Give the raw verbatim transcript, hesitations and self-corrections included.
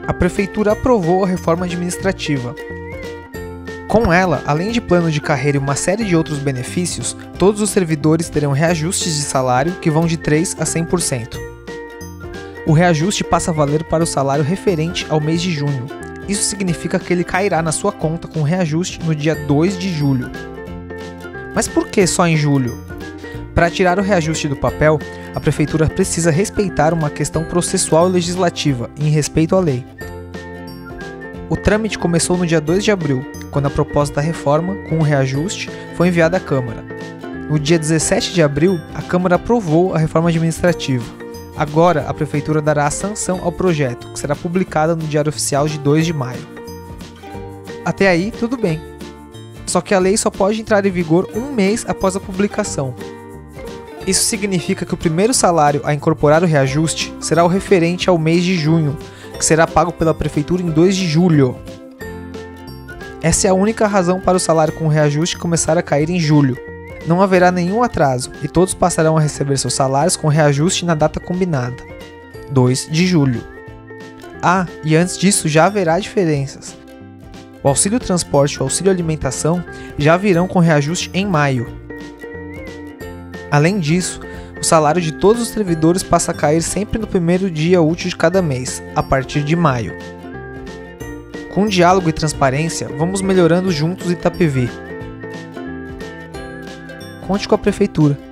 A Prefeitura aprovou a reforma administrativa. Com ela, além de plano de carreira e uma série de outros benefícios, todos os servidores terão reajustes de salário que vão de três por cento a cem por cento. O reajuste passa a valer para o salário referente ao mês de junho. Isso significa que ele cairá na sua conta com reajuste no dia dois de julho. Mas por que só em julho? Para tirar o reajuste do papel, a Prefeitura precisa respeitar uma questão processual e legislativa em respeito à lei. O trâmite começou no dia dois de abril, quando a proposta da reforma, com o reajuste, foi enviada à Câmara. No dia dezessete de abril, a Câmara aprovou a reforma administrativa. Agora, a Prefeitura dará a sanção ao projeto, que será publicado no Diário Oficial de dois de maio. Até aí, tudo bem. Só que a lei só pode entrar em vigor um mês após a publicação. Isso significa que o primeiro salário a incorporar o reajuste será o referente ao mês de junho, que será pago pela Prefeitura em dois de julho. Essa é a única razão para o salário com reajuste começar a cair em julho. Não haverá nenhum atraso e todos passarão a receber seus salários com reajuste na data combinada, dois de julho. Ah, e antes disso já haverá diferenças. O auxílio transporte e o auxílio alimentação já virão com reajuste em maio. Além disso, o salário de todos os servidores passa a cair sempre no primeiro dia útil de cada mês, a partir de maio. Com diálogo e transparência, vamos melhorando juntos Itapevi. Conte com a Prefeitura.